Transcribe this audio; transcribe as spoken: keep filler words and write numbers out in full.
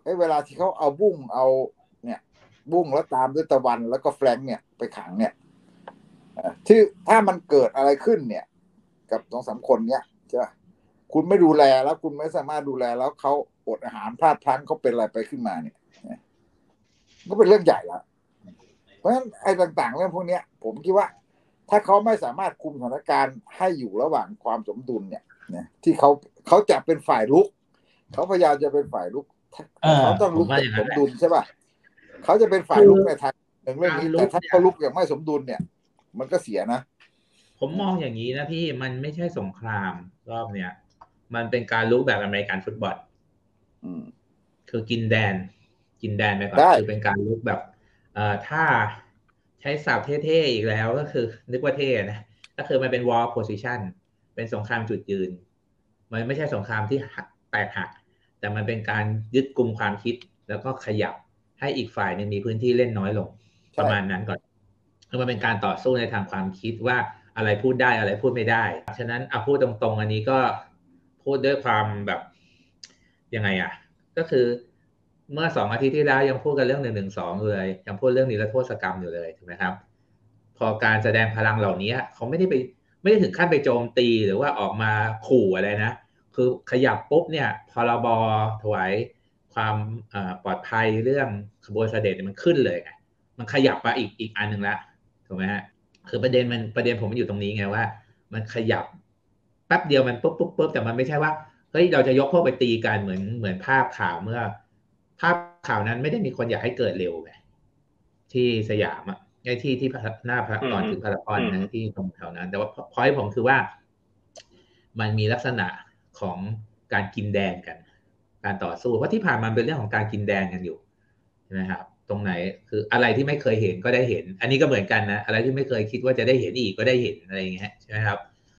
ไอ้เวลาที่เขาเอาบุ้งเอาเนี่ยบุ้งแล้วตามด้วยตะวันแล้วก็แฟรงค์เนี่ยไปขังเนี่ยที่ถ้ามันเกิดอะไรขึ้นเนี่ยกับสองสามคนเนี่ยใช่ไหมคุณไม่ดูแลแล้วคุณไม่สามารถดูแลแล้วเขาอดอาหารพลาดพลั้งเขาเป็นอะไรไปขึ้นมาเนี่ยก็เป็นเรื่องใหญ่แล้วเพราะฉะนั้นไอ้ต่างๆเรื่องพวกนี้ผมคิดว่าถ้าเขาไม่สามารถคุมสถานการณ์ให้อยู่ระหว่างความสมดุลเนี่ยนะที่เขาเขาจะเป็นฝ่ายลุกเขาพยายามจะเป็นฝ่ายลุกแต่เขาต้องลุกอย่างสมดุลใช่ป่ะเขาจะเป็นฝ่ายลุกในทางหนึ่งเรื่องนี้แต่ถ้าเขาลุกอย่างไม่สมดุลเนี่ยมันก็เสียนะผมมองอย่างนี้นะพี่มันไม่ใช่สงครามรอบเนี้ยมันเป็นการลุกแบบอเมริกันฟุตบอลคือกินแดนกินแดนไปก่อนคือเป็นการลุกแบบเอ่อถ้าใช้ศัพท์เท่ๆอีกแล้วก็คือนึกว่าเท่นะก็คือมันเป็น war position เป็นสงครามจุดยืนมันไม่ใช่สงครามที่หักแตกหักแต่มันเป็นการยึดกลุ่มความคิดแล้วก็ขยับให้อีกฝ่ายนึงมีพื้นที่เล่นน้อยลงประมาณนั้นก่อนคือมันเป็นการต่อสู้ในทางความคิดว่าอะไรพูดได้อะไรพูดไม่ได้ฉะนั้นเอาพูดตรงๆอันนี้ก็พูดด้วยความแบบยังไงอ่ะก็คือเมื่อสองอาทิตย์ที่แล้วยังพูดกันเรื่องหนึ่งหนึ่งสองเลยยังพูดเรื่องนิรโทษกรรมอยู่เลยถูกไหมครับพอการแสดงพลังเหล่านี้เขาไม่ได้ไปไม่ได้ถึงขั้นไปโจมตีหรือว่าออกมาขู่อะไรนะคือขยับปุ๊บเนี่ยพรบถวายความปลอดภัยเรื่องขบวนเสด็จมันขึ้นเลยมันขยับมาอีกอีกอันหนึ่งละถูกไหมฮะคือประเด็นมันประเด็นผมมันอยู่ตรงนี้ไงว่ามันขยับแป๊บเดียวมันปุ๊บปุ๊บปุ๊บแต่มันไม่ใช่ว่าเฮ้ยเราจะยกพวกไปตีกันเหมือนเหมือนภาพข่าวเมื่อภาพข่าวนั้นไม่ได้มีคนอยากให้เกิดเร็วไงที่สยามอ่ะไอ้ที่ที่หน้าพระก่อนถึงพารากอนนะที่ตรงแถวนั้นแต่ว่าพอยผมคือว่ามันมีลักษณะของการกินแดงกันการต่อสู้เพราะที่ผ่านมาเป็นเรื่องของการกินแดงกันอยู่ใช่ไหมครับตรงไหนคืออะไรที่ไม่เคยเห็นก็ได้เห็นอันนี้ก็เหมือนกันนะอะไรที่ไม่เคยคิดว่าจะได้เห็นอีกก็ได้เห็นอะไรอย่างเงี้ยใช่ไหมครับ